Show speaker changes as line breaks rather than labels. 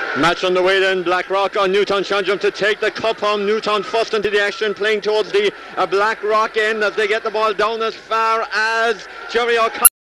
Match on the way then. Blackrock on Newtown Shandrum to take the cup home. Newtown first into the action, playing towards the Blackrock end as they get the ball down as far as Jerry O'Connor.